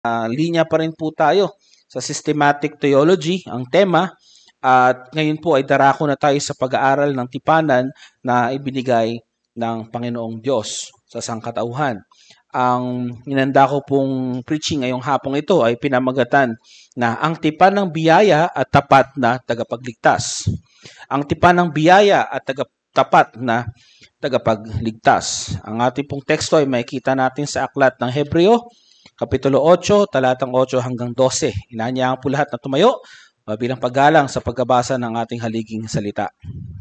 linya pa rin po tayo sa systematic theology, ang tema. At ngayon po ay darako na tayo sa pag-aaral ng tipanan na ibinigay ng Panginoong Diyos sa sangkatauhan. Ang inanda ko pong preaching ngayong hapong ito ay pinamagatan na ang tipan ng biyaya at tapat na tagapagligtas. Ang tipan ng biyaya at tapat na tagapagligtas. Ang ating pong teksto ay makikita natin sa aklat ng Hebreo, Kapitulo 8, talatang 8 hanggang 12. Inaanyahan po lahat na tumayo bilang paggalang sa pagbabasa ng ating haliging salita.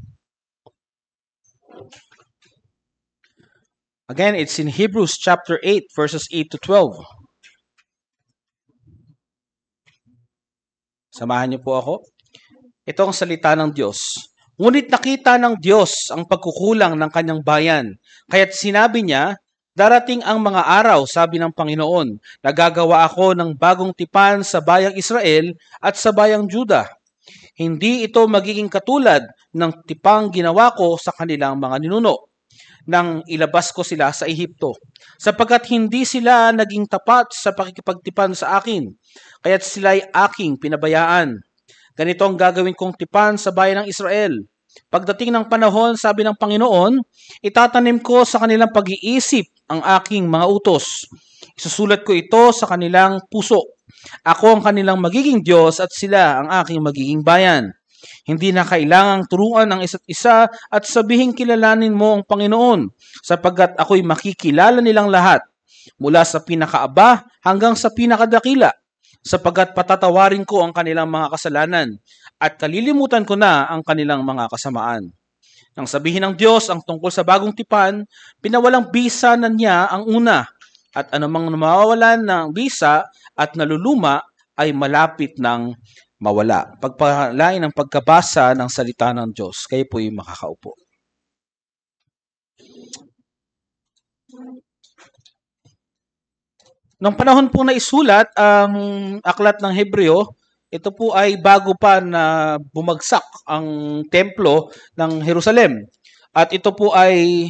Again, it's in Hebrews chapter 8, verses 8 to 12. Samahan niyo po ako. Ito ang salita ng Diyos. Ngunit nakita ng Diyos ang pagkukulang ng kanyang bayan. Kaya't sinabi niya, darating ang mga araw, sabi ng Panginoon, nagagawa ako ng bagong tipan sa bayang Israel at sa bayang Juda. Hindi ito magiging katulad ng tipang ginawa ko sa kanilang mga ninuno nang ilabas ko sila sa Ehipto, sapagkat hindi sila naging tapat sa pakikipagtipan sa akin, kaya't sila'y aking pinabayaan. Ganito ang gagawin kong tipan sa bayan ng Israel. Pagdating ng panahon, sabi ng Panginoon, itatanim ko sa kanilang pag-iisip ang aking mga utos. Isusulat ko ito sa kanilang puso. Ako ang kanilang magiging Diyos at sila ang aking magiging bayan. Hindi na kailangang turuan ang isa't isa at sabihin kilalanin mo ang Panginoon, sapagkat ako'y makikilala nilang lahat, mula sa pinakaaba hanggang sa pinakadakila, sapagkat patatawarin ko ang kanilang mga kasalanan at kalilimutan ko na ang kanilang mga kasamaan. Nang sabihin ng Diyos ang tungkol sa bagong tipan, pinawalang bisa na niya ang una, at anumang mawawalan ng bisa at naluluma ay malapit ng mawala. Pagpalain ng pagkabasa ng salita ng Diyos. Kayo po'y makakaupo. Nung panahon po na isulat ang aklat ng Hebreo, ito po ay bago pa na bumagsak ang templo ng Jerusalem. At ito po ay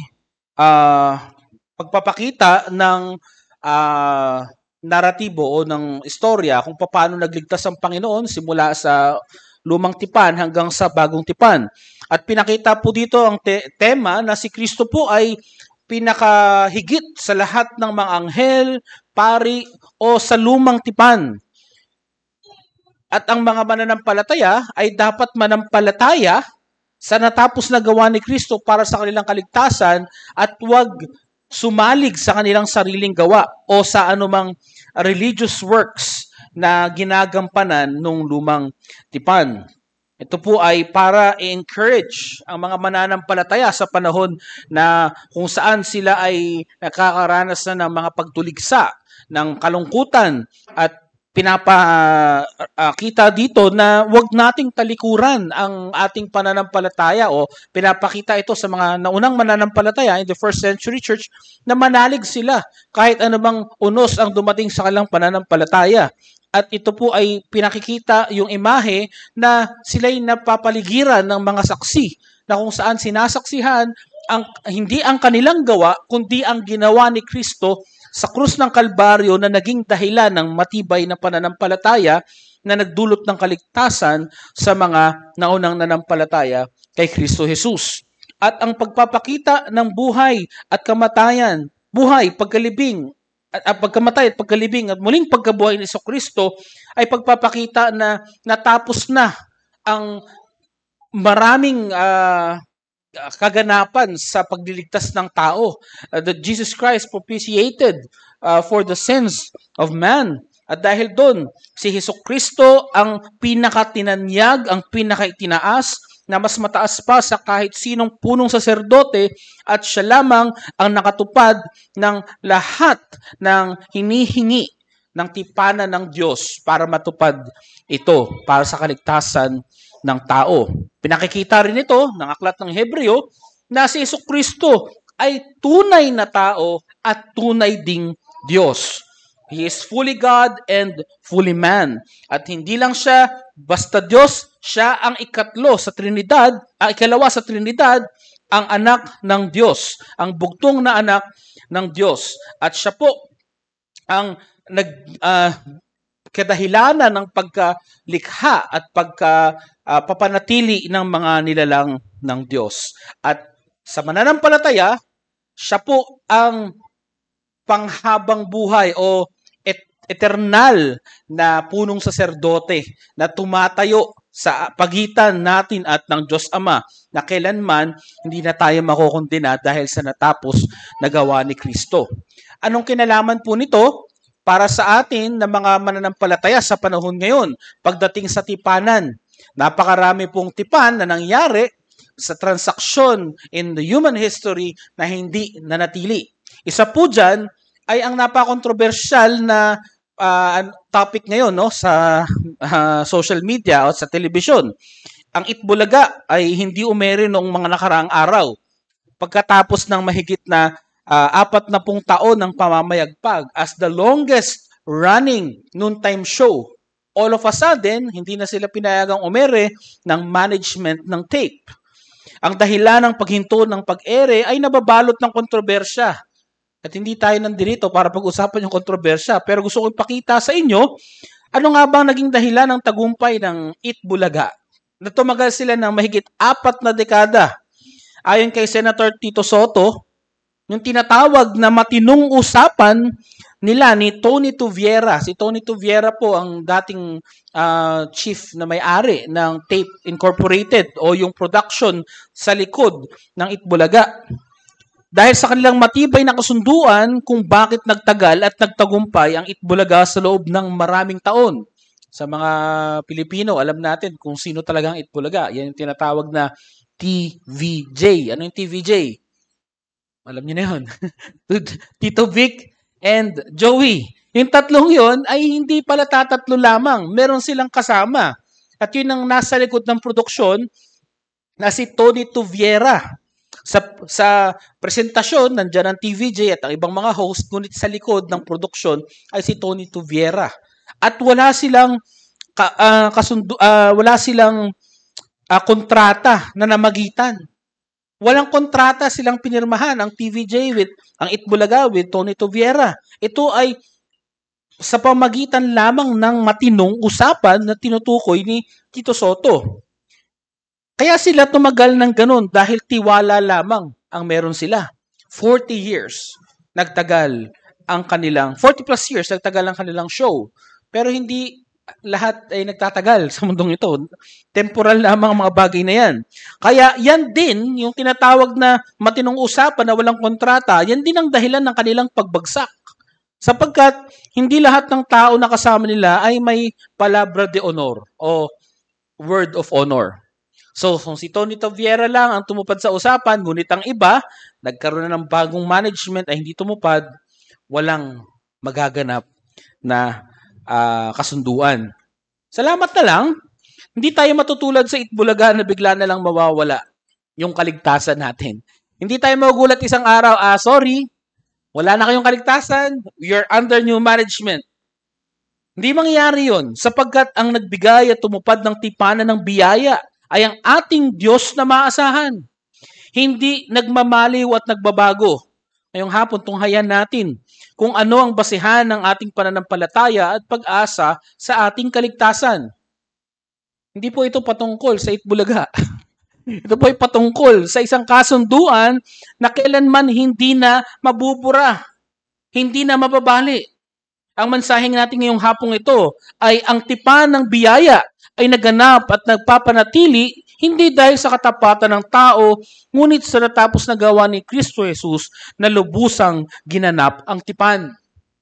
pagpapakita ng naratibo o ng istorya kung paano nagligtas ang Panginoon simula sa lumang tipan hanggang sa bagong tipan. At pinakita po dito ang tema na si Kristo po ay pinakahigit sa lahat ng mga anghel, pari o sa lumang tipan. At ang mga mananampalataya ay dapat manampalataya sa natapos na gawa ni Kristo para sa kanilang kaligtasan at huwag sumalig sa kanilang sariling gawa o sa anumang religious works na ginagampanan nung lumang tipan. Ito po ay para i-encourage ang mga mananampalataya sa panahon na kung saan sila ay nakakaranas na ng mga pagtuligsa, ng kalungkutan at pinapakita dito na wag nating talikuran ang ating pananampalataya o pinapakita ito sa mga naunang mananampalataya in the first century church na manalig sila kahit anumang unos ang dumating sa kanilang pananampalataya. At ito po ay pinakikita yung imahe na sila'y napapaligiran ng mga saksi na kung saan sinasaksihan hindi ang kanilang gawa kundi ang ginawa ni Kristo sa krus ng Kalbaryo na naging dahilan ng matibay na pananampalataya na nagdulot ng kaligtasan sa mga naunang nanampalataya kay Kristo Jesus. At ang pagpapakita ng buhay at kamatayan, buhay, pagkalibing, pagkamatay at pagkalibing at muling pagkabuhay ni Kristo ay pagpapakita na natapos na ang maraming kaganapan sa pagliligtas ng tao. That Jesus Christ propitiated for the sins of man. At dahil doon, si Jesucristo ang pinakatinanyag, ang pinakaitinaas, na mas mataas pa sa kahit sinong punong saserdote at siya lamang ang nakatupad ng lahat ng hinihingi ng tipanan ng Diyos para matupad ito para sa kaligtasan ng tao. Pinakikita rin ito ng aklat ng Hebreo na si Jesucristo ay tunay na tao at tunay ding Diyos. He is fully God and fully man. At hindi lang siya basta Diyos, siya ang ikalawa sa Trinidad, ang anak ng Diyos, ang bugtong na anak ng Diyos. At siya po ang kadahilanan ng pagkalikha at papanatili ng mga nilalang ng Diyos. At sa mananampalataya, siya po ang panghabang buhay o eternal na punong saserdote na tumatayo sa pagitan natin at ng Diyos Ama na kailanman hindi na tayo makukondena dahil sa natapos na gawa ni Kristo. Anong kinalaman po nito para sa atin na mga mananampalataya sa panahon ngayon pagdating sa tipanan? Napakarami pong tipan na nangyari sa transaksyon in the human history na hindi nanatili. Isa po dyan ay ang napakontrobersyal na topic ngayon sa social media o sa telebisyon. Ang Itbulaga ay hindi umere noong mga nakaraang araw. Pagkatapos ng mahigit na 40 taon ng pamamayagpag as the longest running noontime show, all of a sudden, hindi na sila pinayagang umere ng management ng tape. Ang dahilan ng paghinto ng pag-ere ay nababalot ng kontrobersya. At hindi tayo nandito para pag-usapan yung kontrobersya. Pero gusto ko ipakita sa inyo, ano nga bang naging dahilan ng tagumpay ng Itbulaga? Na tumagal sila ng mahigit 4 na dekada. Ayon kay Senator Tito Soto, yung tinatawag na matinong usapan nila ni Tony Tuviera. Si Tony Tuviera po ang dating chief na may-ari ng Tape Incorporated o yung production sa likod ng Itbulaga. Dahil sa kanilang matibay na kasunduan kung bakit nagtagal at nagtagumpay ang Itbulaga sa loob ng maraming taon. Sa mga Pilipino, alam natin kung sino talagang Itbulaga. Yan yung tinatawag na TVJ. Ano yung TVJ? Alam niyo na yun. Tito Vic and Joey. Yung tatlong yon ay hindi pala tatatlo lamang. Meron silang kasama. At yun ang nasa likod ng produksyon na si Tony Tuviera. Sa presentasyon, nandiyan ang TVJ at ang ibang mga host, ngunit sa likod ng produksyon ay si Tony Tuviera. At wala silang kontrata na namagitan. Walang kontrata silang pinirmahan ang TVJ with ang Itbulaga with Tony Tuviera. Ito ay sa pamagitan lamang ng matinong usapan na tinutukoy ni Tito Soto. Kaya sila tumagal ng ganun dahil tiwala lamang ang meron sila. 40 years nagtagal ang kanilang, 40 plus years nagtagal ang kanilang show. Pero hindi lahat ay nagtatagal sa mundong ito. Temporal lamang ang mga bagay na yan. Kaya yan din, yung tinatawag na matinong usapan na walang kontrata, yan din ang dahilan ng kanilang pagbagsak. Sapagkat hindi lahat ng tao na kasama nila ay may palabra de honor o word of honor. So, kung si Tony Tuviera lang ang tumupad sa usapan, ngunit ang iba, nagkaroon na ng bagong management ay hindi tumupad, walang magaganap na kasunduan. Salamat na lang, hindi tayo matutulad sa Itbulaga na bigla na lang mawawala yung kaligtasan natin. Hindi tayo magugulat isang araw, sorry, wala na kayong kaligtasan, you're under new management. Hindi mangyayari yun, sapagkat ang nagbigay at tumupad ng tipanan ng biyaya ay ang ating Diyos na maasahan. Hindi nagmamaliw at nagbabago. Ngayong hapon, tunghayan natin kung ano ang basihan ng ating pananampalataya at pag-asa sa ating kaligtasan. Hindi po ito patungkol sa Itbulaga. Ito po ay patungkol sa isang kasunduan na kailanman hindi na mabubura, hindi na mababali. Ang mensaheng natin ngayong hapong ito ay ang tipan ng biyaya ay naganap at nagpapanatili hindi dahil sa katapatan ng tao, ngunit sa natapos na gawa ni Kristo Jesus na lubusang ginanap ang tipan.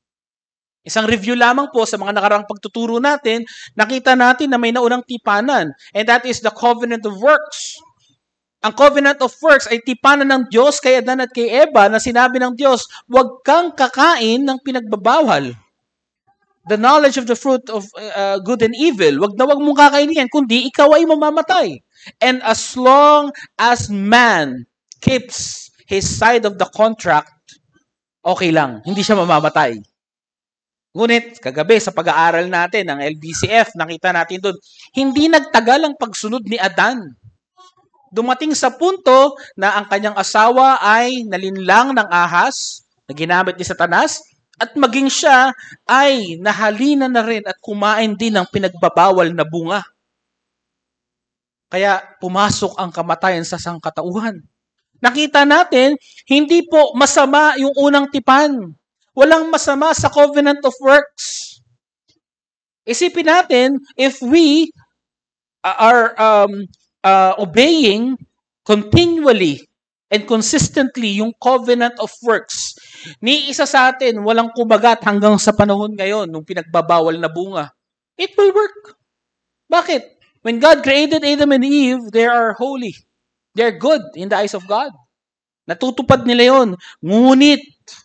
Isang review lamang po sa mga nakaraang pagtuturo natin, nakita natin na may naunang tipanan, and that is the covenant of works. Ang covenant of works ay tipanan ng Diyos kay Adan at kay Eva na sinabi ng Diyos, huwag kang kakain ng pinagbabawal. The knowledge of the fruit of good and evil, wag mong kakainin yan, kundi ikaw ay mamamatay. And as long as man keeps his side of the contract, okay lang, hindi siya mamamatay. Ngunit, kagabi sa pag-aaral natin ng LBCF, nakita natin doon, hindi nagtagal ang pagsunod ni Adan. Dumating sa punto na ang kanyang asawa ay nalinlang ng ahas na ginamit ni Satanas At maging siya ay nahalina na rin at kumain din ng pinagbabawal na bunga. Kaya pumasok ang kamatayan sa sangkatauhan. Nakita natin, hindi po masama yung unang tipan. Walang masama sa covenant of works. Isipin natin, if we are obeying continually and consistently yung covenant of works, ni isa sa atin walang kumagat hanggang sa panahon ngayon nung pinagbabawal na bunga, it will work. Bakit? When God created Adam and Eve, they are holy. They're good in the eyes of God. Natutupad nila yon. Ngunit,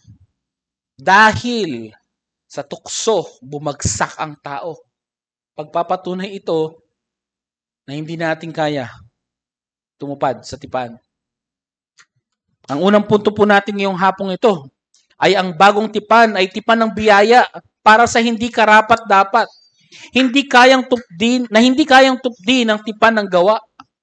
dahil sa tukso, bumagsak ang tao. Pagpapatunay ito na hindi natin kaya tumupad sa tipan. Ang unang punto po natin ngayong hapong ito ay ang bagong tipan ay tipan ng biyaya para sa hindi karapat-dapat. Hindi kayang tupdin ng tipan ng gawa.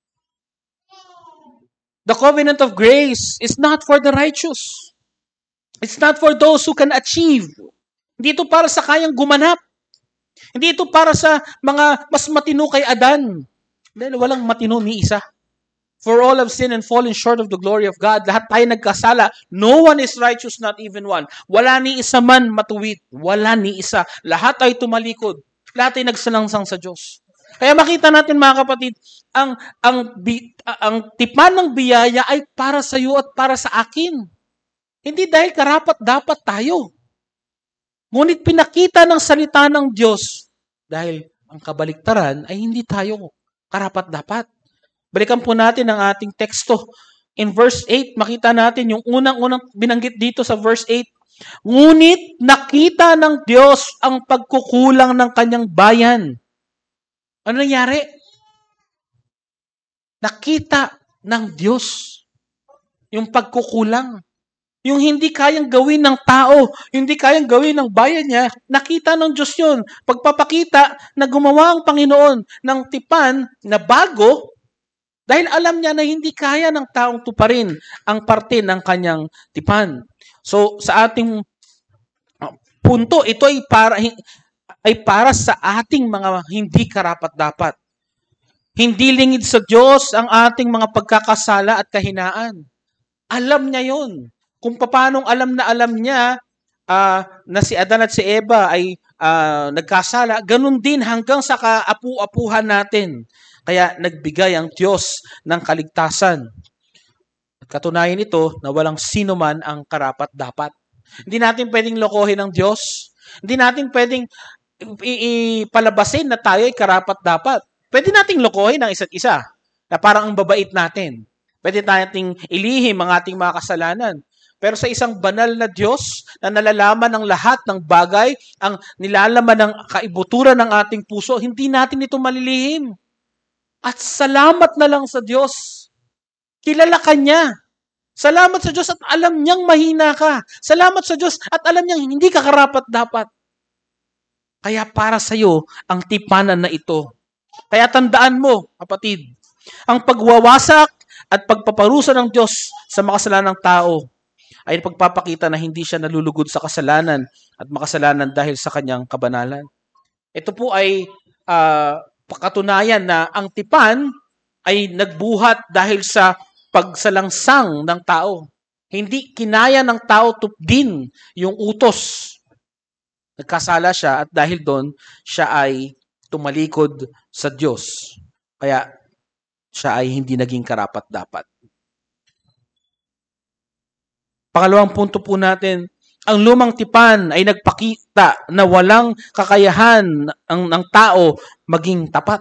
The covenant of grace is not for the righteous. It's not for those who can achieve. Hindi ito para sa kayang gumanap. Hindi ito para sa mga mas matino kay Adan. Dahil walang matino ni isa. For all have sinned and fallen short of the glory of God. Lahat tayo nagkasala. No one is righteous, not even one. Wala ni isa man matuwid. Wala ni isa. Lahat ay tumalikod. Lahat ay nagsalangsang sa Diyos. Kaya makita natin mga kapatid, ang tipan ng biyaya ay para sa iyo at para sa akin. Hindi dahil karapat-dapat tayo. Ngunit pinakita ng salita ng Diyos dahil ang kabaliktaran ay hindi tayo karapat-dapat. Balikan po natin ang ating teksto. In verse 8, makita natin yung unang-unang binanggit dito sa verse 8. Ngunit nakita ng Diyos ang pagkukulang ng kanyang bayan. Ano nangyari? Nakita ng Diyos yung pagkukulang. Yung hindi kayang gawin ng tao, hindi kayang gawin ng bayan niya, nakita ng Diyos yun. Pagpapakita na gumawa ang Panginoon ng tipan na bago, dahil alam niya na hindi kaya ng taong tuparin ang parte ng kanyang tipan. So, sa ating punto, ito ay para sa ating mga hindi karapat-dapat. Hindi lingid sa Diyos ang ating mga pagkakasala at kahinaan. Alam niya yon. Kung paanong alam niya na si Adan at si Eva ay nagkasala, ganun din hanggang sa kaapu-apuhan natin. Kaya nagbigay ang Diyos ng kaligtasan. Katunayan ito na walang sino man ang karapat-dapat. Hindi natin pwedeng lokohin ng Diyos. Hindi natin pwedeng ipalabasin na tayo ay karapat-dapat. Pwede nating lokohin ang isa't isa na parang ang babait natin. Pwede nating ilihim ang ating mga kasalanan. Pero sa isang banal na Diyos na nalalaman ng lahat ng bagay, ang nilalaman ng kaibuturan ng ating puso, hindi natin ito malilihim. At salamat na lang sa Diyos. Kilala ka niya. Salamat sa Diyos at alam niyang mahina ka. Salamat sa Diyos at alam niyang hindi ka karapat-dapat. Kaya para sa iyo ang tipanan na ito. Kaya tandaan mo, kapatid, ang pagwawasak at pagpaparusa ng Diyos sa makasalanang tao ay pagpapakita na hindi siya nalulugod sa kasalanan at makasalanan dahil sa kanyang kabanalan. Ito po ay pakatunayan na ang tipan ay nagbuhat dahil sa pagsalangsang ng tao. Hindi kinaya ng tao tupdin yung utos. Nagkasala siya at dahil doon, siya ay tumalikod sa Diyos. Kaya siya ay hindi naging karapat-dapat. Pangalawang punto po natin, ang lumang tipan ay nagpakita na walang kakayahan ng tao maging tapat.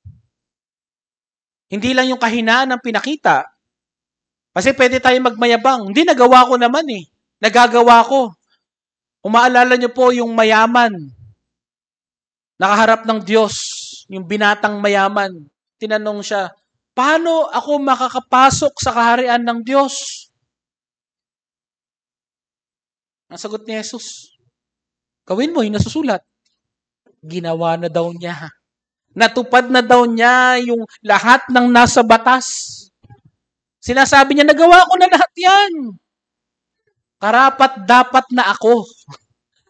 Hindi lang yung kahinaan ang pinakita. Kasi pwede tayo magmayabang. Hindi, nagawa ko naman eh. Nagagawa ko. Umaalala niyo po yung mayaman. Nakaharap ng Diyos, yung binatang mayaman. Tinanong siya, paano ako makakapasok sa kaharian ng Diyos? Ang sagot ni Jesus, gawin mo yung nasusulat. Ginawa na daw niya. Natupad na daw niya yung lahat ng nasa batas. Sinasabi niya, nagawa ko na lahat yan. Karapat dapat na ako.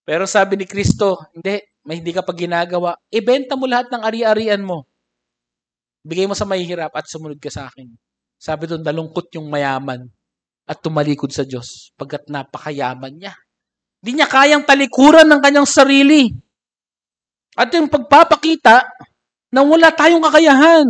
Pero sabi ni Kristo, hindi ka pa ginagawa. Ibenta mo lahat ng ari-arian mo. Bigay mo sa mahihirap at sumunod ka sa akin. Sabi doon, nalungkot yung mayaman at tumalikod sa Diyos pagkat napakayaman niya. Di niya kayang talikuran ng kanyang sarili. At yung pagpapakita na wala tayong kakayahan.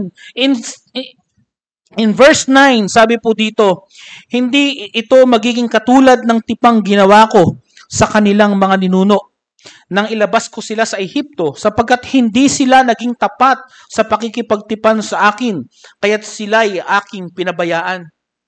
In verse 9, sabi po dito, hindi ito magiging katulad ng tipang ginawa ko sa kanilang mga ninuno nang ilabas ko sila sa Ehipto sapagkat hindi sila naging tapat sa pakikipagtipan sa akin, kaya't sila'y aking pinabayaan.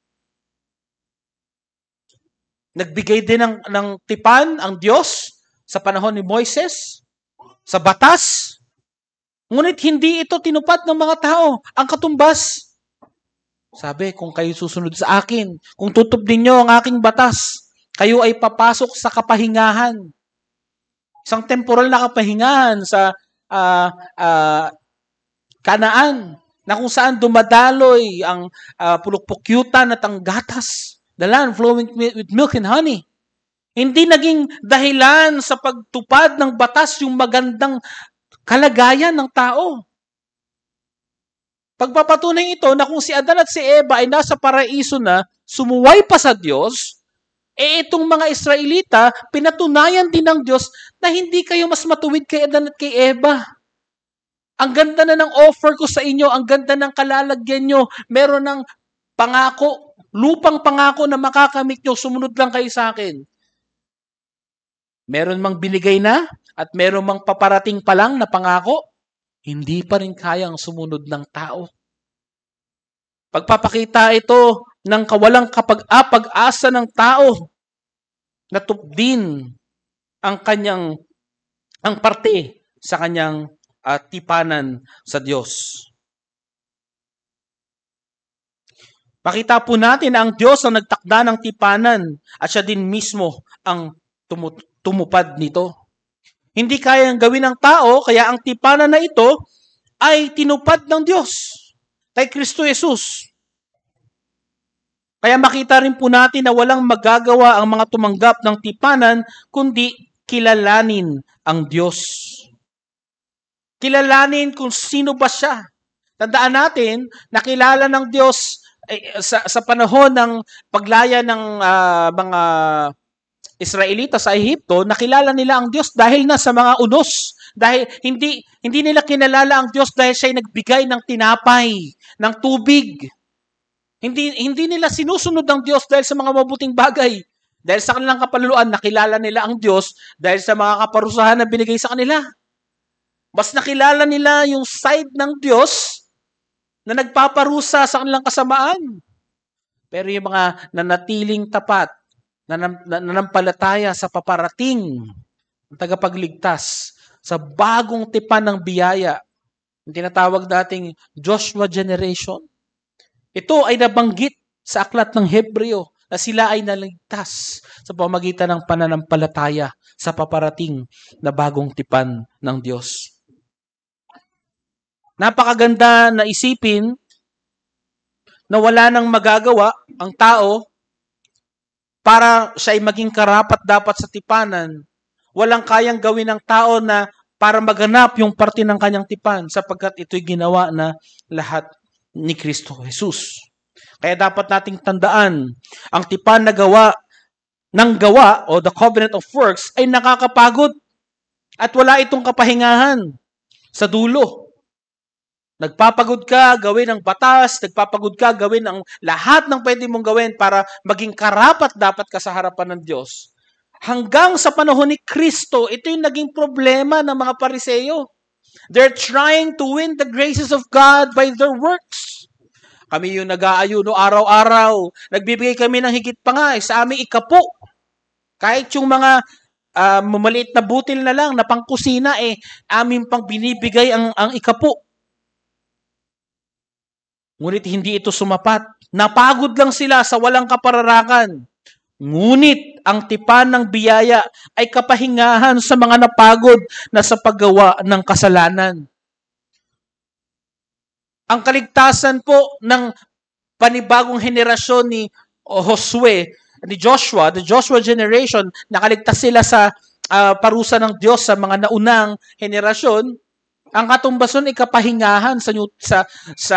Nagbigay din ng tipan ang Diyos sa panahon ni Moises, sa batas. Ngunit hindi ito tinupad ng mga tao. Ang katumbas, sabi, kung kayo susunod sa akin, kung tutupdin nyo ang aking batas, kayo ay papasok sa kapahingahan. Isang temporal na kapahingahan sa Kanaan, na kung saan dumadaloy ang pulukpukyutan at ang gatas, the land flowing with milk and honey. Hindi naging dahilan sa pagtupad ng batas yung magandang kalagayan ng tao. Pagpapatunay ito na kung si Adan at si Eva ay nasa paraiso na, sumuway pa sa Diyos, itong mga Israelita, pinatunayan din ng Diyos na hindi kayo mas matuwid kay Adan at kay Eva. Ang ganda na ng offer ko sa inyo, ang ganda ng kalalagyan nyo, meron ng pangako, lupang pangako na makakamit nyo, sumunod lang kayo sa akin. Meron mang binigay na at meron mang paparating pa lang na pangako, hindi pa rin kayang sumunod ng tao. Pagpapakita ito ng kawalang pag-asa ng tao na tupdin ang parte sa kanyang tipanan sa Diyos. Pakita po natin na ang Diyos ang nagtakda ng tipanan at siya din mismo ang tumupad nito. Hindi kayang gawin ng tao, kaya ang tipanan na ito ay tinupad ng Diyos kay Kristo Jesus. Kaya makita rin po natin na walang magagawa ang mga tumanggap ng tipanan kundi kilalanin ang Diyos. Kilalanin kung sino ba siya. Tandaan natin na kilala ng Diyos sa panahon ng paglaya ng mga Israelita sa Ehipto, nakilala nila ang Diyos dahil na sa mga unos. Dahil hindi nila kinalala ang Diyos dahil siya ay nagbigay ng tinapay, ng tubig. Hindi nila sinusunod ang Diyos dahil sa mga mabuting bagay. Dahil sa kanilang kapaluluan, nakilala nila ang Diyos dahil sa mga kaparusahan na binigay sa kanila. Mas nakilala nila yung side ng Diyos na nagpaparusa sa kanilang kasamaan. Pero yung mga nanatiling tapat, nanampalataya sa paparating ng tagapagligtas, sa bagong tipan ng biyaya, yung tinatawag dating Joshua generation. Ito ay nabanggit sa aklat ng Hebreo na sila ay naligtas sa pamamagitan ng pananampalataya sa paparating na bagong tipan ng Diyos. Napakaganda na isipin na wala nang magagawa ang tao para siya ay maging karapat-dapat sa tipanan. Walang kayang gawin ng tao na para maganap yung parte ng kanyang tipan sapagkat ito'y ginawa na lahat ni Kristo Jesus. Kaya dapat nating tandaan, ang tipan na gawa o the covenant of works ay nakakapagod at wala itong kapahingahan sa dulo. Nagpapagod ka gawin ang batas, nagpapagod ka gawin ang lahat ng pwede mong gawin para maging karapat-dapat ka sa harapan ng Diyos. Hanggang sa panahon ni Kristo, ito yung naging problema ng mga Pariseo. They're trying to win the graces of God by their works. Kami yung nag-aayuno araw-araw. Nagbibigay kami ng higit pa nga sa aming ikapo. Kahit yung mga mamaliit na butil na lang na pangkusina, amin pang binibigay ang ikapo. Ngunit hindi ito sumapat. Napagod lang sila sa walang kapararakan. Ngunit ang tipan ng biyaya ay kapahingahan sa mga napagod na sa paggawa ng kasalanan. Ang kaligtasan po ng panibagong henerasyon ni Josue, ni Joshua, the Joshua generation, nakaligtas sila sa parusa ng Diyos sa mga naunang henerasyon, ang katumbason ay kapahingahan sa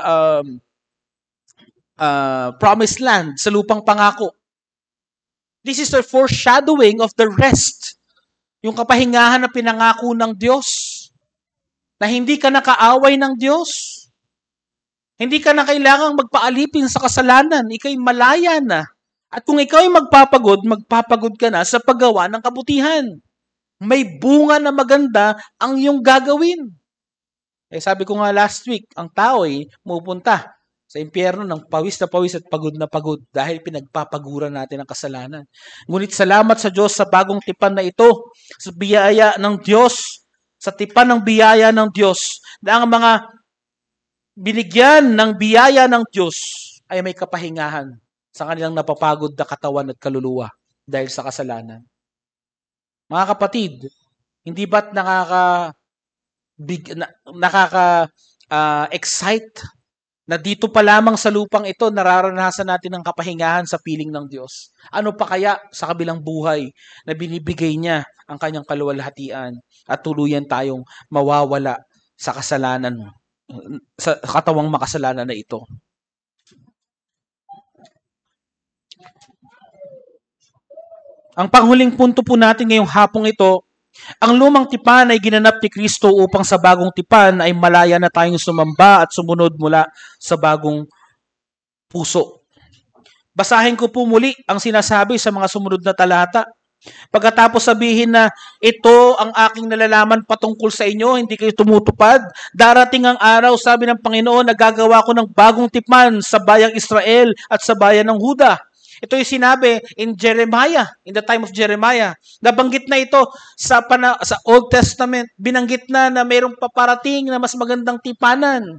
promised land, sa lupang pangako. This is the foreshadowing of the rest. Yung kapahingahan na pinangako ng Diyos. Na hindi ka nakaaway ng Diyos. Hindi ka na kailangang magpaalipin sa kasalanan. Ika'y malaya na. At kung ikaw ay magpapagod ka na sa paggawa ng kabutihan. May bunga na maganda ang iyong gagawin. Sabi ko nga last week, ang tao ay pupunta sa impyerno ng pawis at pagod na pagod dahil pinagpapaguran natin ang kasalanan. Ngunit salamat sa Diyos sa bagong tipan na ito, sa biyaya ng Diyos, sa tipan ng biyaya ng Diyos, na ang mga binigyan ng biyaya ng Diyos ay may kapahingahan sa kanilang napapagod na katawan at kaluluwa dahil sa kasalanan. Mga kapatid, hindi ba't excite na dito pa lamang sa lupang ito, nararanasan natin ang kapahingahan sa piling ng Diyos. Ano pa kaya sa kabilang buhay na binibigay niya ang kanyang kaluwalhatian at tuluyan tayong mawawala sa kasalanan, sa katawang makasalanan na ito. Ang panghuling punto po natin ngayong hapong ito, ang lumang tipan ay ginanap ni Kristo upang sa bagong tipan ay malaya na tayong sumamba at sumunod mula sa bagong puso. Basahin ko po muli ang sinasabi sa mga sumunod na talata. Pagkatapos sabihin na ito ang aking nalalaman patungkol sa inyo, hindi kayo tumutupad. Darating ang araw, sabi ng Panginoon, na gagawa ko ng bagong tipan sa bayang Israel at sa bayan ng Huda. Ito yung sinabi in Jeremiah, in the time of Jeremiah. Nabanggit na ito sa Old Testament. Binanggit na mayroong paparating na mas magandang tipanan.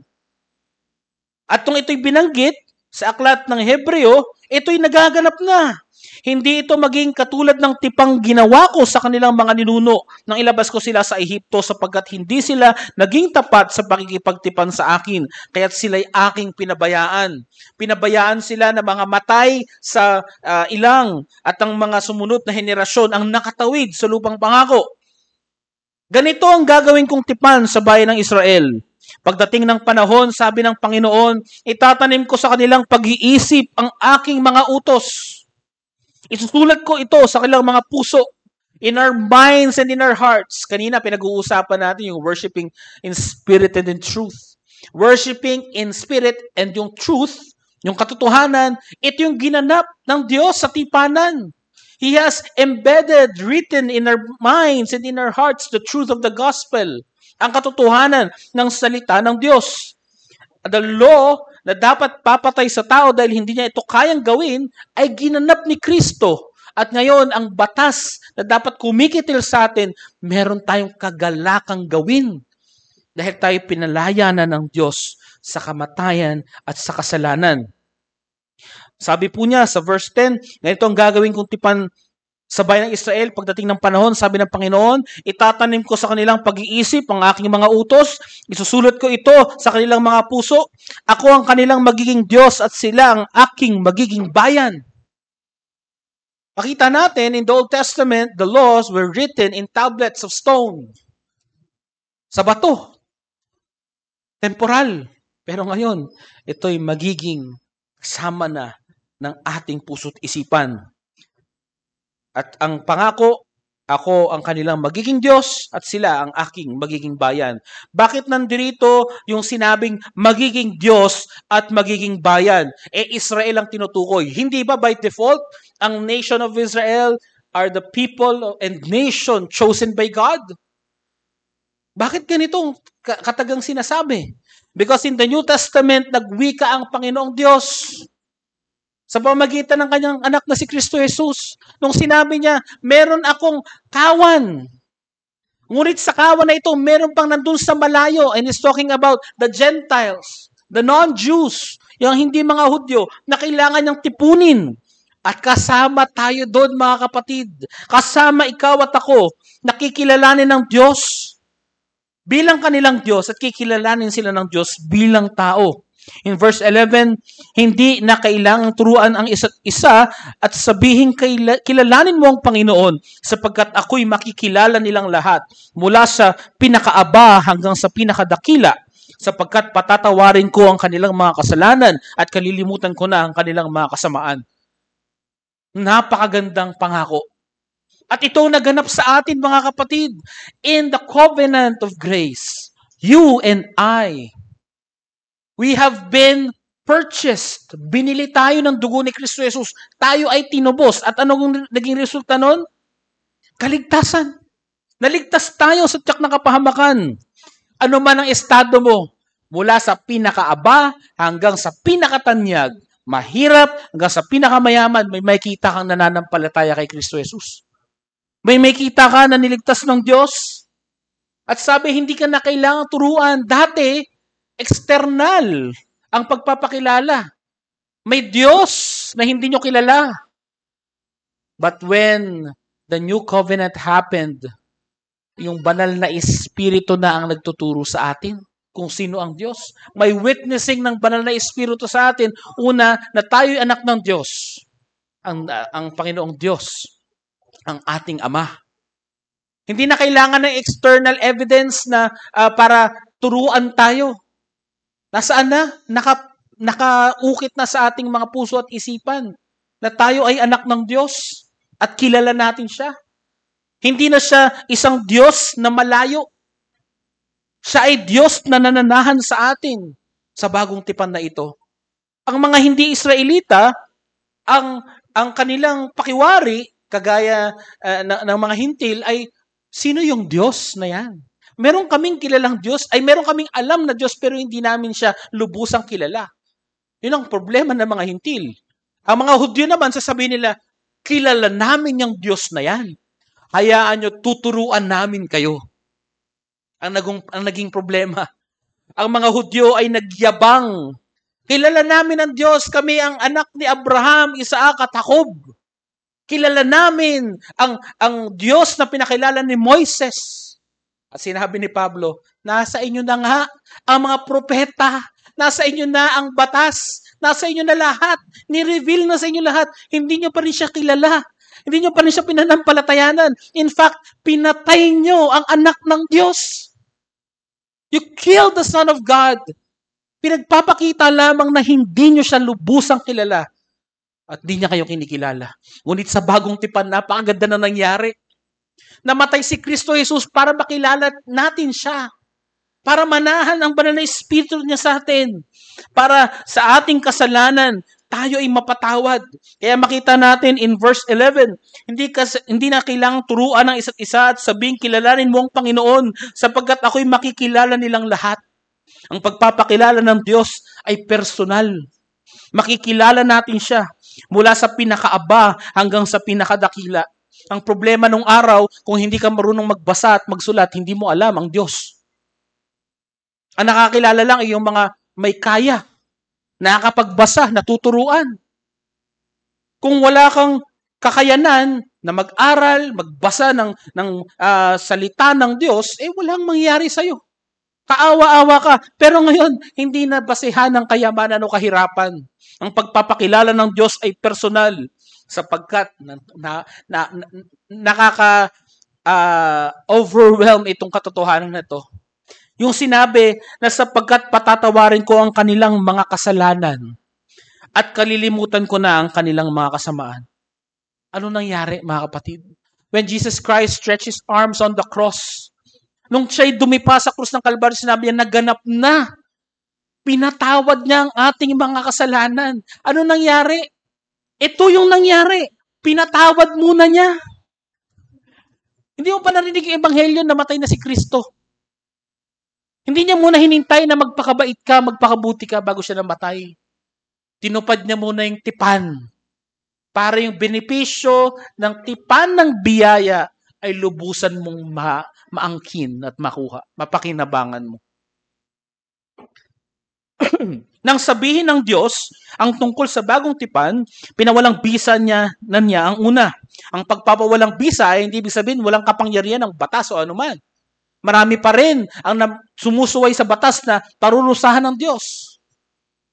At kung ito'y binanggit sa aklat ng Hebreo, ito'y nagaganap na. Hindi ito maging katulad ng tipang ginawa ko sa kanilang mga ninuno nang ilabas ko sila sa Ehipto sapagkat hindi sila naging tapat sa pakikipagtipan sa akin, kaya't sila'y aking pinabayaan. Pinabayaan sila na mga matay sa ilang at ang mga sumunod na henerasyon ang nakatawid sa lupang pangako. Ganito ang gagawin kong tipan sa bayan ng Israel. Pagdating ng panahon, sabi ng Panginoon, itatanim ko sa kanilang pag-iisip ang aking mga utos. Isusulat ko ito sa kanilang mga puso, in our minds and in our hearts. Kanina pinag-uusapan natin yung worshiping in spirit and in truth. Worshiping in spirit and yung truth, yung katotohanan, ito yung ginanap ng Diyos sa tipanan. He has embedded, written in our minds and in our hearts the truth of the gospel. Ang katotohanan ng salita ng Diyos. The law na dapat papatay sa tao dahil hindi niya ito kayang gawin ay ginanap ni Kristo. At ngayon, ang batas na dapat kumikitil sa atin, meron tayong kagalakang gawin. Dahil tayo pinalaya na ng Diyos sa kamatayan at sa kasalanan. Sabi po niya sa verse 10, ganito ang gagawin kong tipan sa bayan ng Israel, pagdating ng panahon, sabi ng Panginoon, itatanim ko sa kanilang pag-iisip ang aking mga utos, isusulat ko ito sa kanilang mga puso, ako ang kanilang magiging Diyos at sila ang aking magiging bayan. Makita natin, in the Old Testament, the laws were written in tablets of stone. Sa bato. Temporal. Pero ngayon, ito'y magiging kasama na ng ating puso't isipan. At ang pangako, ako ang kanilang magiging Diyos at sila ang aking magiging bayan. Bakit nandito yung sinabing magiging Diyos at magiging bayan? Israel ang tinutukoy. Hindi ba by default, ang nation of Israel are the people and nation chosen by God? Bakit ganitong katagang sinasabi? Because in the New Testament, nagwika ang Panginoong Diyos sa pamamagitan ng kanyang anak na si Kristo Jesus. Nung sinabi niya, meron akong kawan. Ngunit sa kawan na ito, meron pang nandun sa malayo. And he's talking about the Gentiles, the non-Jews, yung hindi mga Hudyo, na kailangan niyang tipunin. At kasama tayo doon, mga kapatid. Kasama ikaw at ako, nakikilalanin ng Diyos bilang kanilang Diyos at kikilalanin sila ng Diyos bilang tao. In verse 11, hindi na kailangang turuan ang isa't isa at sabihin kilalanin mo ang Panginoon sapagkat ako'y makikilala nilang lahat mula sa pinakaaba hanggang sa pinakadakila sapagkat patatawarin ko ang kanilang mga kasalanan at kalilimutan ko na ang kanilang mga kasamaan. Napakagandang pangako. At ito naganap sa atin mga kapatid in the covenant of grace. You and I, we have been purchased. Binili tayo ng dugo ni Kristo Jesus. Tayo ay tinubos. At anong naging resulta nun? Kaligtasan. Naligtas tayo sa tiyak na kapahamakan. Ano man ang estado mo, mula sa pinakaaba hanggang sa pinakatanyag, mahirap hanggang sa pinakamayaman, may makita kang nananampalataya kay Kristo Jesus. May makita ka na niligtas ng Diyos. At sabi, hindi ka na kailangang turuan. Dati, external ang pagpapakilala. May Diyos na hindi nyo kilala. But when the new covenant happened, yung banal na Espiritu na ang nagtuturo sa atin kung sino ang Diyos. May witnessing ng banal na Espiritu sa atin. Una, na tayo'y anak ng Diyos. Ang Panginoong Diyos, ang ating Ama. Hindi na kailangan ng external evidence na para turuan tayo. Nasaan na? Nakaukit na sa ating mga puso at isipan na tayo ay anak ng Diyos at kilala natin siya. Hindi na siya isang Diyos na malayo. Siya ay Diyos na nananahan sa atin sa bagong tipan na ito. Ang mga hindi Israelita, ang kanilang pakiwari, kagaya ng mga hintil, ay sino yung Diyos na yan? Meron kaming kilalang Diyos, ay meron kaming alam na Diyos pero hindi namin siya lubusang kilala. Yun ang problema ng mga hintil. Ang mga Hudyo naman, sasabihin nila, kilala namin yung Diyos na yan. Hayaan nyo, tuturuan namin kayo. Ang naging problema. Ang mga Hudyo ay nagyabang. Kilala namin ang Diyos, kami ang anak ni Abraham, Isaac at Jacob. Kilala namin ang Diyos na pinakilala ni Moises. At sinabi ni Pablo, nasa inyo na nga ang mga propeta, nasa inyo na ang batas, nasa inyo na lahat, ni-reveal na sa inyo lahat, hindi nyo pa rin siya kilala. Hindi nyo pa rin siya pinanampalatayanan. In fact, pinatay nyo ang anak ng Diyos. You killed the Son of God. Pinagpapakita lamang na hindi nyo siya lubusang kilala. At di niya kayo kinikilala. Ngunit sa bagong tipan, napakaganda na nangyari. Namatay si Kristo Jesus para makilala natin siya. Para manahan ang banal na Espiritu niya sa atin. Para sa ating kasalanan, tayo ay mapatawad. Kaya makita natin in verse 11, hindi na kailangang turuan ng isa't isa at sabihin, kilalanin mo ang Panginoon sapagkat ako'y makikilala nilang lahat. Ang pagpapakilala ng Diyos ay personal. Makikilala natin siya mula sa pinakaaba hanggang sa pinakadakila. Ang problema nung araw, kung hindi ka marunong magbasa at magsulat, hindi mo alam ang Diyos. Ang nakakilala lang ay yung mga may kaya, nakakapagbasa, natuturuan. Kung wala kang kakayanan na mag-aral, magbasa ng salita ng Diyos, walang mangyayari sa'yo. Kaawa-awa ka. Pero ngayon, hindi na basehan ng kayamanan o kahirapan. Ang pagpapakilala ng Diyos ay personal sapagkat nakaka-overwhelm itong katotohanan na ito. Yung sinabi na sapagkat patatawarin ko ang kanilang mga kasalanan at kalilimutan ko na ang kanilang mga kasamaan. Ano nangyari, mga kapatid? When Jesus Christ stretched His arms on the cross, nung siya'y dumipa sa krus ng Kalbaryo, sinabi niya, naganap na. Pinatawad niya ang ating mga kasalanan. Ano nangyari? Ito yung nangyari. Pinatawad muna niya. Hindi mo pa narinig yung ebanghelyo, namatay na si Kristo. Hindi niya muna hinintay na magpakabait ka, magpakabuti ka bago siya namatay. Tinupad niya muna yung tipan. Para yung benepisyo ng tipan ng biyaya ay lubusan mong maangkin at makuha, mapakinabangan mo. Nang sabihin ng Diyos ang tungkol sa bagong tipan, pinawalang bisa niya ang una. Ang pagpapawalang bisa ay hindi ibig sabihin walang kapangyarihan ng batas o anuman. Marami pa rin ang sumusuway sa batas na parurusahan ng Diyos.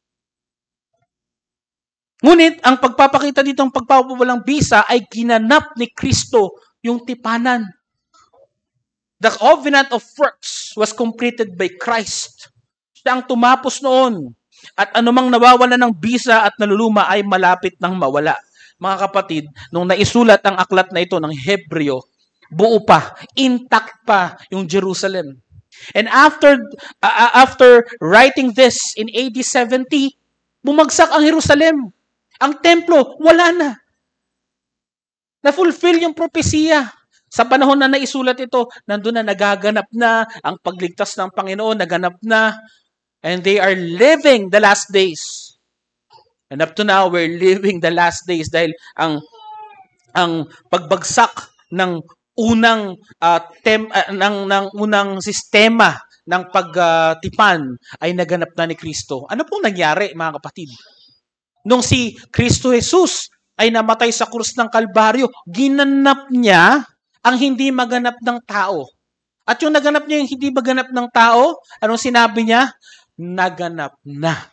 Ngunit, ang pagpapakita dito ng pagpapawalang bisa ay ginanap ni Kristo yung tipanan. The covenant of works was completed by Christ. Siya ang tumapos noon. At anumang nawawala ng bisa at naluluma ay malapit ng mawala. Mga kapatid, nung naisulat ang aklat na ito ng Hebreo, buo pa, intact pa yung Jerusalem. And after writing this in AD 70, bumagsak ang Jerusalem. Ang templo, wala na. Na-fulfill yung propesiya. Sa panahon na naisulat ito, nandun na nagaganap na, ang pagligtas ng Panginoon naganap na, and they are living the last days. And up to now, we're living the last days dahil ang pagbagsak ng unang ng unang sistema ng pagtipan ay naganap na ni Kristo. Ano pong nangyari, mga kapatid? Nung si Kristo Jesus ay namatay sa krus ng Kalbaryo, ginanap niya ang hindi maganap ng tao. At yung naganap niya yung hindi maganap ng tao, anong sinabi niya? Naganap na.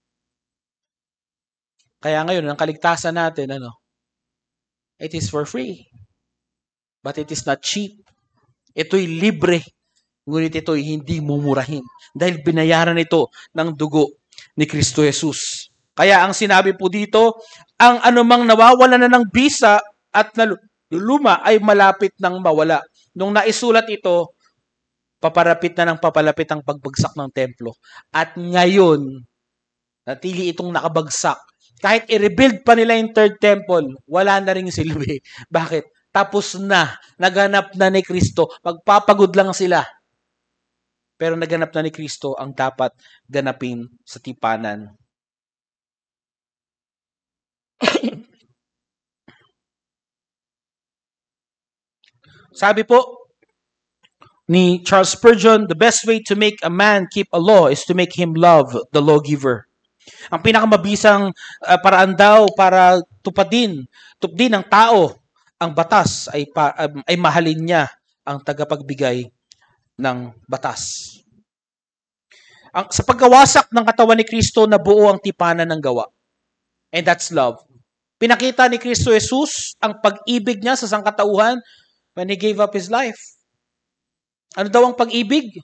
Kaya ngayon, ang kaligtasan natin, it is for free. But it is not cheap. Ito'y libre. Ngunit ito'y hindi mumurahin. Dahil binayaran ito ng dugo ni Kristo Jesus. Kaya ang sinabi po dito, ang anumang nawawala na ng bisa at naluluma ay malapit ng mawala. Nung naisulat ito, papalapit na ng papalapit ang pagbagsak ng templo. At ngayon, natili itong nakabagsak. Kahit i-rebuild pa nila yung third temple, wala na ring silbi. Bakit? Tapos na, naganap na ni Kristo. Magpapagod lang sila. Pero naganap na ni Kristo ang dapat ganapin sa tipanan. Sabi po ni Charles Spurgeon, the best way to make a man keep a law is to make him love the lawgiver. Ang pinakamabisang paraan daw para tupdin ng tao ang batas ay mahalin niya ang tagapagbigay ng batas. Sa pagkawasak ng katawan ni Kristo, nabuo ang tipanan ng gawa. And that's love. Pinakita ni Kristo Jesus ang pag-ibig niya sa sangkatauhan when He gave up His life. Ano daw ang pag-ibig?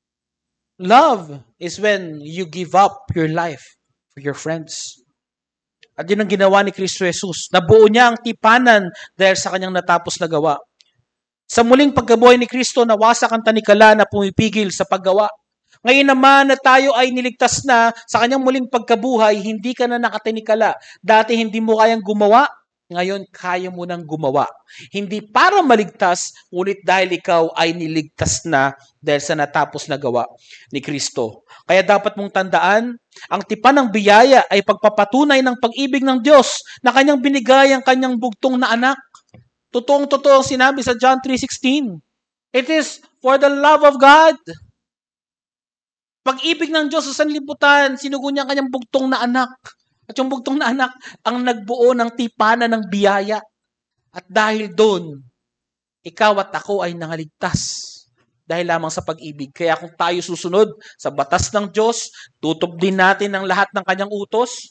Love is when you give up your life for your friends. At yun ang ginawa ni Kristo Jesus. Nabuo niya ang tipanan dahil sa kanyang natapos na gawa. Sa muling pagkabuhay ni Kristo, nawasak ang tanikala na pumipigil sa paggawa. Ngayon naman na tayo ay niligtas na sa kanyang muling pagkabuhay, hindi ka na nakatinikala. Dati hindi mo kayang gumawa, ngayon kaya mo nang gumawa. Hindi para maligtas, ngunit dahil ikaw ay niligtas na dahil sa natapos na gawa ni Kristo. Kaya dapat mong tandaan, ang tipan ng biyaya ay pagpapatunay ng pag-ibig ng Diyos na kanyang binigay ang kanyang bugtong na anak. Totoong-totoo ang sinabi sa John 3:16. It is for the love of God. Pag-ibig ng Diyos sa sanlibutan, sinugo niya ang kanyang bugtong na anak. At yung bugtong na anak ang nagbuo ng tipanan ng biyaya. At dahil doon, ikaw at ako ay nangaligtas. Dahil lamang sa pag-ibig. Kaya kung tayo susunod sa batas ng Diyos, tutupdin natin ang lahat ng kanyang utos.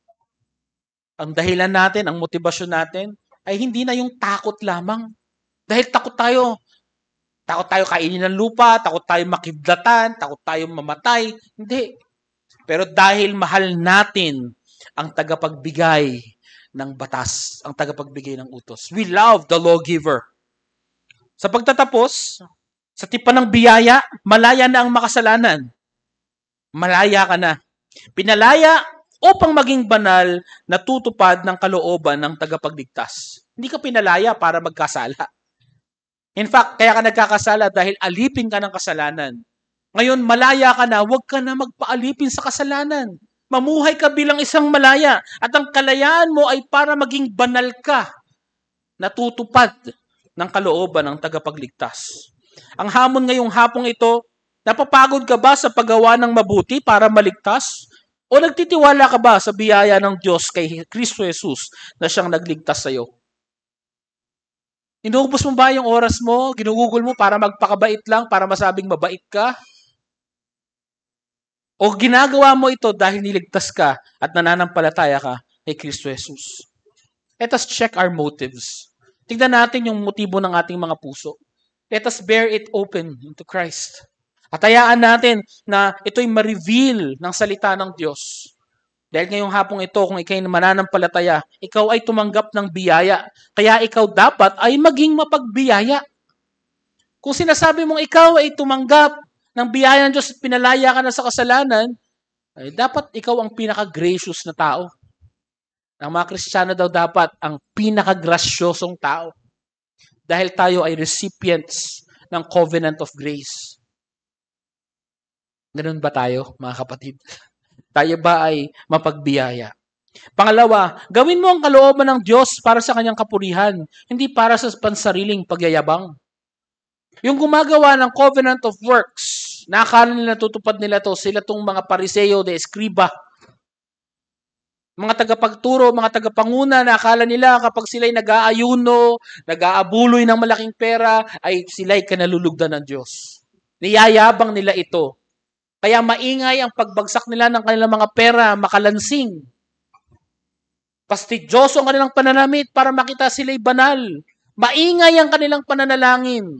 Ang dahilan natin, ang motibasyon natin, ay hindi na yung takot lamang. Dahil takot tayo. Takot tayo kainin ng lupa, takot tayo makidlatan, takot tayo mamatay. Hindi. Pero dahil mahal natin ang tagapagbigay ng batas, ang tagapagbigay ng utos. We love the lawgiver. Sa pagtatapos, sa tipan ng biyaya, malaya na ang makasalanan. Malaya ka na. Pinalaya upang maging banal na tutupad ng kalooban ng tagapagligtas. Hindi ka pinalaya para magkasala. In fact, kaya ka nagkakasala dahil alipin ka ng kasalanan. Ngayon, malaya ka na, huwag ka na magpaalipin sa kasalanan. Mamuhay ka bilang isang malaya. At ang kalayaan mo ay para maging banal ka. Natutupad ng kalooban ng tagapagligtas. Ang hamon ngayong hapong ito, napapagod ka ba sa paggawa ng mabuti para maligtas? O nagtitiwala ka ba sa biyaya ng Diyos kay Kristo Jesus na siyang nagligtas sa iyo? Inuubos mo ba yung oras mo? Ginugugol mo para magpakabait lang, para masabing mabait ka? O ginagawa mo ito dahil niligtas ka at nananampalataya ka kay Kristo Jesus. Let us check our motives. Tignan natin yung motibo ng ating mga puso. Let us bear it open into Christ. At hayaan natin na ito'y ma-reveal ng salita ng Diyos. Dahil ngayong hapong ito, kung ikaw'y mananampalataya, ikaw ay tumanggap ng biyaya. Kaya ikaw dapat ay maging mapagbiyaya. Kung sinasabi mong ikaw ay tumanggap ng biyaya ng Diyos at pinalaya ka na sa kasalanan, ay dapat ikaw ang pinaka-gracious na tao. Ang mga Kristiyano daw dapat ang pinaka-grasyosong tao. Dahil tayo ay recipients ng covenant of grace. Ganun ba tayo, mga kapatid? Tayo ba ay mapagbiyaya? Pangalawa, gawin mo ang kalooban ng Diyos para sa kanyang kapurihan, hindi para sa pansariling pagyayabang. Yung gumagawa ng covenant of works, nakakala nila tutupad nila to, sila tong mga pariseo de escriba, mga tagapagturo, mga tagapanguna, nakakala nila kapag sila'y nag-aayuno, nag-aabuloy ng malaking pera, ay sila'y kanalulugdan ng Diyos. Niyayabang nila ito. Kaya maingay ang pagbagsak nila ng kanilang mga pera, makalansing. Pastidyoso ang kanilang pananamit para makita sila'y banal. Maingay ang kanilang pananalangin.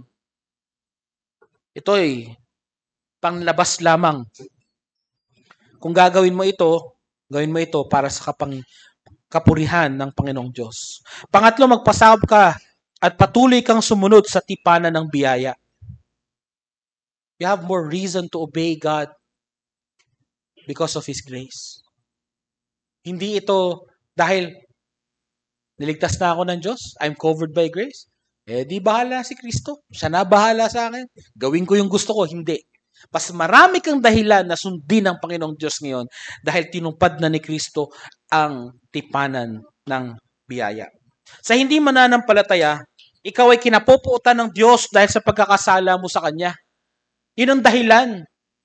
Ito'y panglabas lamang. Kung gagawin mo ito, gawin mo ito para sa kapurihan ng Panginoong Diyos. Pangatlo, magpasakop ka at patuloy kang sumunod sa tipanan ng biyaya. You have more reason to obey God because of His grace. Hindi ito dahil niligtas na ako ng Diyos, I'm covered by grace. Di bahala si Kristo. Siya na bahala sa akin. Gawin ko yung gusto ko. Hindi. Mas marami kang dahilan na sundin ng Panginoong Diyos ngayon dahil tinupad na ni Kristo ang tipanan ng biyaya. Sa hindi mananampalataya, ikaw ay kinapupuutan ng Diyos dahil sa pagkakasala mo sa Kanya. Yun ang dahilan.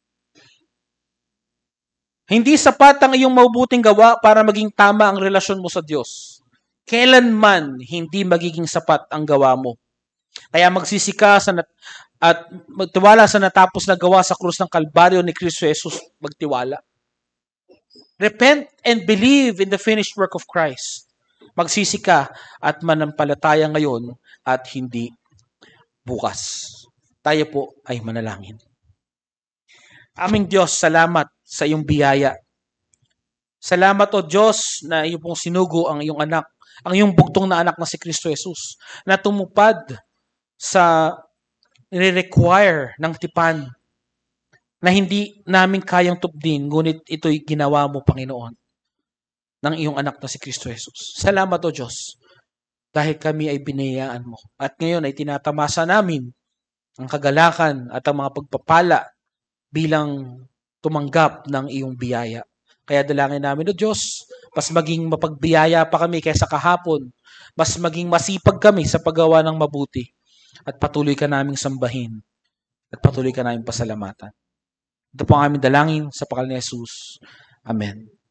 Hindi sapat ang iyong mabubuting gawa para maging tama ang relasyon mo sa Diyos. Kailanman hindi magiging sapat ang gawa mo. Kaya magsisika at magtiwala sa natapos na gawa sa krus ng Kalbaryo ni Kristo Jesus, magtiwala. Repent and believe in the finished work of Christ. Magsisika at manampalataya ngayon at hindi bukas. Tayo po ay manalangin. Aming Diyos, salamat sa iyong biyaya. Salamat o Diyos na iyong pong sinugo ang iyong anak, ang iyong bugtong na anak na si Kristo Jesus, na tumupad sa nire-require ng tipan na hindi namin kayang tupdin, ngunit ito'y ginawa mo, Panginoon, ng iyong anak na si Kristo Jesus. Salamat o Diyos, dahil kami ay binayaan mo. At ngayon ay tinatamasa namin ang kagalakan at ang mga pagpapala bilang tumanggap ng iyong biyaya. Kaya dalangin namin o Diyos, mas maging mapagbiyaya pa kami kaysa kahapon, mas maging masipag kami sa paggawa ng mabuti, at patuloy ka naming sambahin, at patuloy ka naming pasalamatan. Ito po ang aming dalangin sa pangalan ni Jesus. Amen.